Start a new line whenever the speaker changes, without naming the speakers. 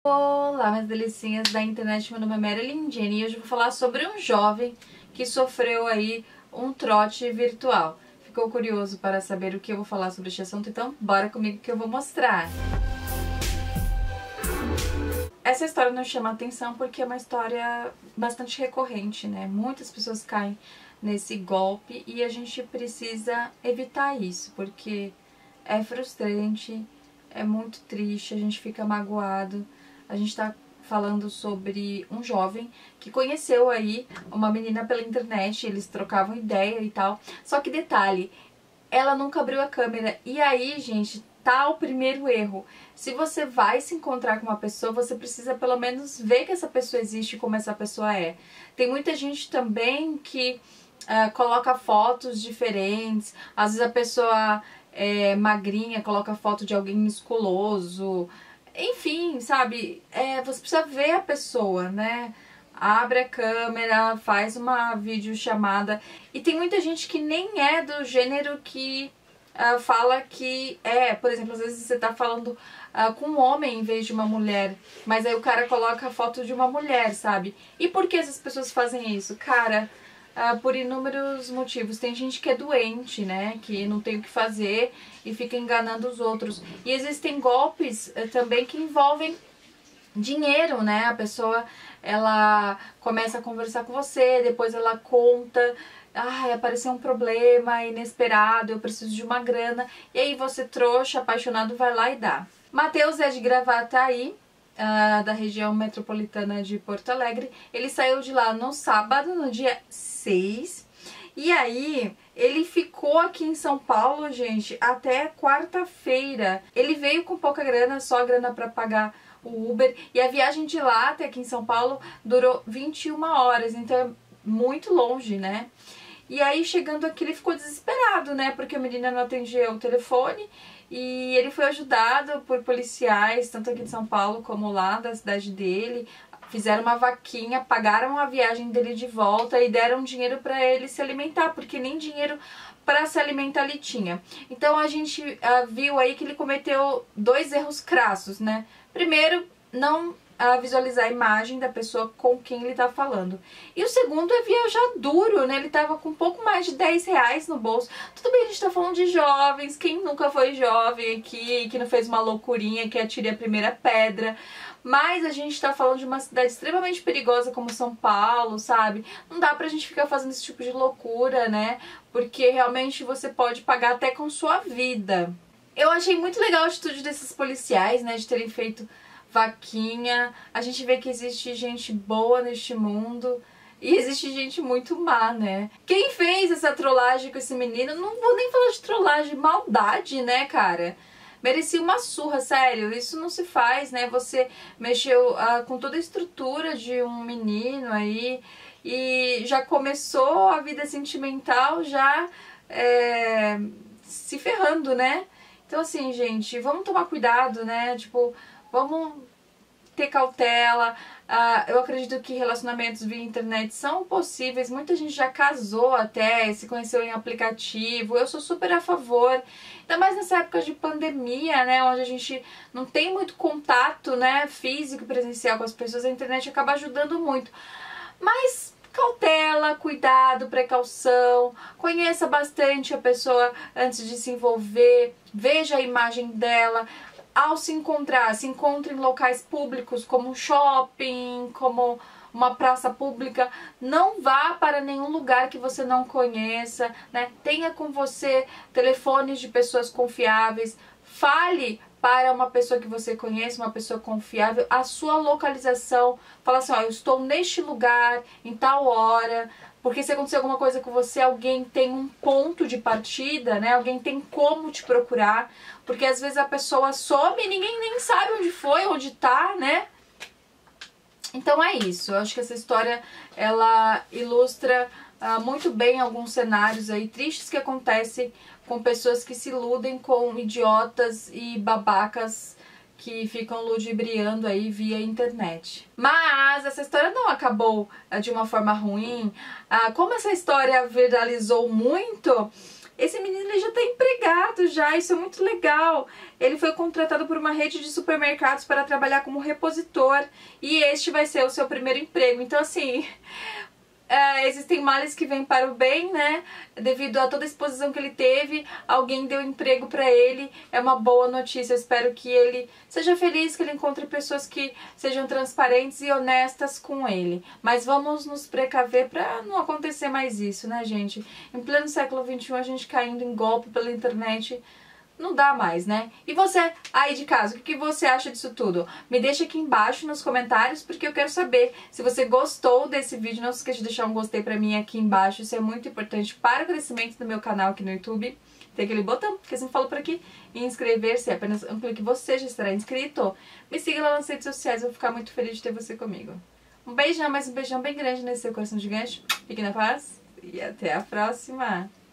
Olá, minhas delicinhas da internet, meu nome é Marilyn Jenny e hoje eu vou falar sobre um jovem que sofreu aí um trote virtual. Ficou curioso para saber o que eu vou falar sobre este assunto? Então bora comigo que eu vou mostrar. Essa história nos chama a atenção porque é uma história bastante recorrente, né? Muitas pessoas caem nesse golpe e a gente precisa evitar isso, porque é frustrante, é muito triste, a gente fica magoado. A gente tá falando sobre um jovem que conheceu aí uma menina pela internet, eles trocavam ideia e tal. Só que detalhe, ela nunca abriu a câmera. E aí, gente, tá o primeiro erro. Se você vai se encontrar com uma pessoa, você precisa pelo menos ver que essa pessoa existe e como essa pessoa é. Tem muita gente também que coloca fotos diferentes. Às vezes a pessoa é magrinha, coloca foto de alguém musculoso. Enfim, sabe, você precisa ver a pessoa, né? Abre a câmera, faz uma videochamada. E tem muita gente que nem é do gênero que fala que é. Por exemplo, às vezes você tá falando com um homem em vez de uma mulher, mas aí o cara coloca a foto de uma mulher, sabe? E por que essas pessoas fazem isso? Cara, por inúmeros motivos. Tem gente que é doente, né, que não tem o que fazer e fica enganando os outros. E existem golpes também que envolvem dinheiro, né? A pessoa, ela começa a conversar com você, depois ela conta: ai, apareceu um problema inesperado, eu preciso de uma grana. E aí você, trouxa, apaixonado, vai lá e dá. Matheus é de Gravataí, da região metropolitana de Porto Alegre. Ele saiu de lá no sábado, no dia 6. E aí, ele ficou aqui em São Paulo, gente, até quarta-feira. Ele veio com pouca grana, só grana pra pagar o Uber. E a viagem de lá até aqui em São Paulo durou 21 horas, então é muito longe, né? E aí, chegando aqui, ele ficou desesperado, né? Porque a menina não atendia o telefone. E ele foi ajudado por policiais, tanto aqui de São Paulo como lá da cidade dele. Fizeram uma vaquinha, pagaram a viagem dele de volta e deram dinheiro para ele se alimentar, porque nem dinheiro para se alimentar ele tinha. Então a gente viu aí que ele cometeu dois erros crassos, né? Primeiro, não visualizar a imagem da pessoa com quem ele tá falando. E o segundo é viajar duro, né? Ele tava com um pouco mais de 10 reais no bolso. Tudo bem, a gente tá falando de jovens, quem nunca foi jovem aqui, que não fez uma loucurinha, que atire a primeira pedra. Mas a gente tá falando de uma cidade extremamente perigosa como São Paulo, sabe? Não dá pra gente ficar fazendo esse tipo de loucura, né? Porque realmente você pode pagar até com sua vida. Eu achei muito legal a atitude desses policiais, né? De terem feito vaquinha. A gente vê que existe gente boa neste mundo e existe gente muito má, né? Quem fez essa trollagem com esse menino, não vou nem falar de trollagem, maldade, né, cara? Merecia uma surra, sério, isso não se faz, né? Você mexeu com toda a estrutura de um menino aí e já começou a vida sentimental já se ferrando, né? Então assim, gente, vamos tomar cuidado, né? Tipo, vamos ter cautela. Eu acredito que relacionamentos via internet são possíveis. Muita gente já casou até, se conheceu em aplicativo. Eu sou super a favor. Ainda mais nessa época de pandemia, né? Onde a gente não tem muito contato, né, físico e presencial com as pessoas. A internet acaba ajudando muito. Mas cautela, cuidado, precaução, conheça bastante a pessoa antes de se envolver, veja a imagem dela. Ao se encontre em locais públicos como um shopping, como uma praça pública. Não vá para nenhum lugar que você não conheça, né? Tenha com você telefones de pessoas confiáveis. Fale para uma pessoa que você conhece, uma pessoa confiável, a sua localização. Fala assim: ó, eu estou neste lugar, em tal hora. Porque se acontecer alguma coisa com você, alguém tem um ponto de partida, né? Alguém tem como te procurar. Porque às vezes a pessoa some e ninguém nem sabe onde foi, onde tá, né? Então é isso. Eu acho que essa história, ela ilustra muito bem alguns cenários aí tristes que acontecem com pessoas que se iludem com idiotas e babacas que ficam ludibriando aí via internet. Mas essa história não acabou de uma forma ruim. Como essa história viralizou muito, Esse menino ele já tá empregado já, isso é muito legal. Ele foi contratado por uma rede de supermercados para trabalhar como repositor e este vai ser o seu primeiro emprego. Então assim, existem males que vêm para o bem, né? Devido a toda a exposição que ele teve, alguém deu emprego para ele, é uma boa notícia. Eu espero que ele seja feliz, que ele encontre pessoas que sejam transparentes e honestas com ele. Mas vamos nos precaver para não acontecer mais isso, né, gente? Em pleno século XXI, a gente caindo em golpe pela internet, não dá mais, né? E você, aí de casa, o que você acha disso tudo? Me deixa aqui embaixo nos comentários, porque eu quero saber se você gostou desse vídeo. Não se esqueça de deixar um gostei pra mim aqui embaixo. Isso é muito importante para o crescimento do meu canal aqui no YouTube. Tem aquele botão que eu sempre falo por aqui. E inscrever-se, é apenas um clique, você já estará inscrito. Me siga lá nas redes sociais, eu vou ficar muito feliz de ter você comigo. Um beijão, mais um beijão bem grande nesse seu coração gigante. Fique na paz e até a próxima!